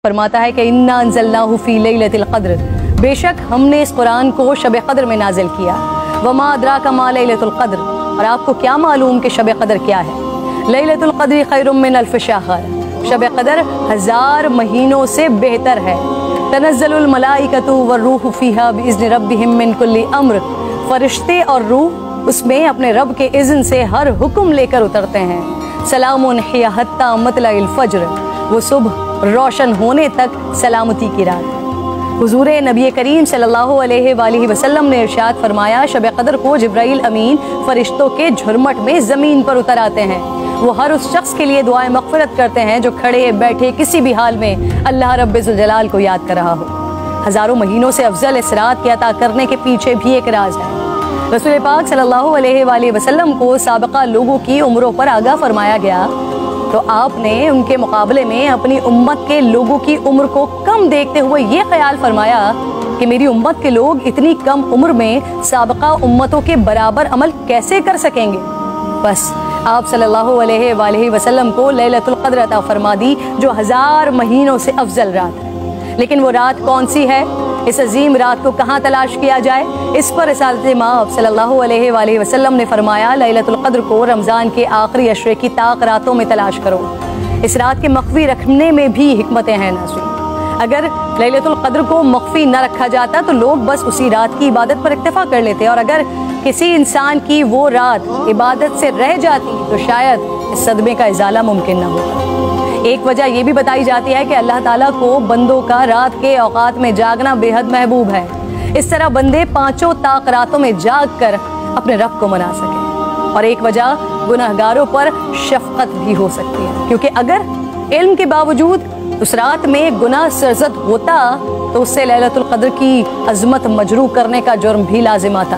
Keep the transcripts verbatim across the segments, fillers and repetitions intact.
फरमाता है कि इन्ना अंज़लनाहु फी लैलतिल क़द्र, बेशक हमने इस कुरान को शब क़द्र में नाजिल किया। वमा अदराका मा लैलतुल क़द्र, और आपको क्या मालूम कि शब क़द्र क्या है। लैलतुल क़द्र खैरुम मिन अल्फ़ शहर, शब क़द्र हज़ार महीनों से बेहतर है। तनज़्ज़लुल मलाइकतु वर्रूहु फ़ीहा बिइज़्नि रब्बिहिम मिन कुल्लि अम्र, फरिश्ते और रूह उसमें अपने रब के इज़्न से हर हुक्म लेकर उतरते हैं। सलामुन हिया हत्ता मतलइल फ़ज्र, वो सुबह रोशन होने तक सलामती की रात है। हुज़ूर नबी करीम सल्लल्लाहु अलैहि वसल्लम ने इरशाद फरमाया, शब क़द्र को जिब्राइल अमीन फरिश्तों के झुरमट में ज़मीन पर उतर आते हैं। वो हर उस शख्स के लिए दुआएं मग़फ़िरत करते हैं जो खड़े बैठे किसी भी हाल में अल्लाह रब्बुल जलाल को याद कर रहा हो। हज़ारों महीनों से अफजल इस रात के अता करने के पीछे भी एक राज है। रसूल पाक सल्लल्लाहु अलैहि वसल्लम को साबिक़ा लोगों की उम्रों पर आगाह फरमाया गया, तो आपने उनके मुकाबले में अपनी उम्मत के लोगों की उम्र को कम देखते हुए ये ख्याल फरमाया कि मेरी उम्मत के लोग इतनी कम उम्र में साबिक़ा उम्मतों के बराबर अमल कैसे कर सकेंगे। बस आप सल्लल्लाहु अलैहि वसल्लम को लैलतुल क़द्र अता फरमा दी, जो हज़ार महीनों से अफजल रात है। लेकिन वो रात कौन सी है, इस अजीम रात को कहाँ तलाश किया जाए, इस पर रिसालत माब सल्लल्लाहु अलैहि वसल्लम ने फरमाया, लैलतुल क़द्र को रमज़ान के आखिरी अशरे की ताक रातों में तलाश करो। इस रात के मख्फी रखने में भी हिकमतें हैं नाज़रीन। अगर लैलतुल क़द्र को मख्फी न रखा जाता तो लोग बस उसी रात की इबादत पर इक्तफा कर लेते, और अगर किसी इंसान की वो रात इबादत से रह जाती तो शायद इस सदमे का इजाला मुमकिन न होता। एक वजह यह भी बताई जाती है कि अल्लाह ताला को बंदों का रात के औकात में जागना बेहद महबूब है। इस तरह बंदे पांचों ताक रातों में जाग कर अपने रब को मना सकें। और एक वजह गुनहगारों पर शफकत भी हो सकती है, क्योंकि अगर इल्म के बावजूद उस रात में गुनाह सरजद होता तो उससे लैलतुल क़द्र की अजमत मजरू करने का जुर्म भी लाजिम आता।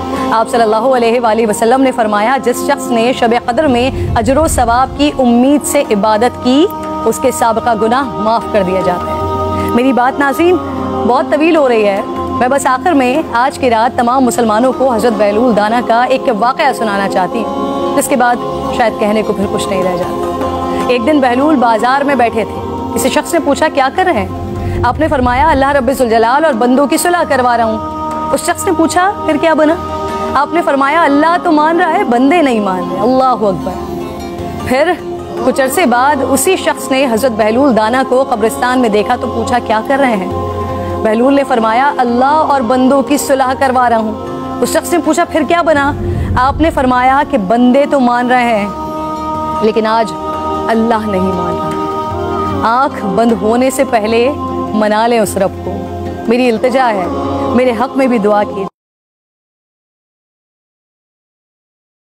आप सल्लल्लाहु अलैहि वसल्लम ने फरमाया, जिस शख्स ने शब क़द्र में अजर व सवाब की उम्मीद से इबादत की उसके साबिक़ा गुनाह माफ़ कर दिया जाता है। मेरी बात नाज़रीन बहुत तवील हो रही है, मैं बस आखिर में आज की रात तमाम मुसलमानों को हज़रत बहलूल दाना का एक वाक़या सुनाना चाहती हूँ, जिसके बाद शायद कहने को फिर कुछ नहीं रह जाता। एक दिन बहलूल बाजार में बैठे थे, किसी शख्स ने पूछा क्या कर रहे हैं। आपने फरमाया, अल्लाह रब्बुल जलाल और बंदों की सुलह करवा रहा हूँ। उस शख्स ने पूछा फिर क्या बना। आपने फरमाया, अल्लाह तो मान रहा है, बंदे नहीं मान रहे। अल्लाहु अकबर। फिर कुछ अरसे बाद उसी शख्स ने हज़रत बहलूल दाना को कब्रिस्तान में देखा तो पूछा क्या कर रहे हैं। बहलूल ने फरमाया, अल्लाह और बंदों की सुलह करवा रहा हूँ। उस शख्स ने पूछा फिर क्या बना। आपने फरमाया कि बंदे तो मान रहे हैं लेकिन आज अल्लाह नहीं मान रहा। आँख बंद होने से पहले मना लें उस रब को। मेरी इल्तिजा है, मेरे हक में भी दुआ की।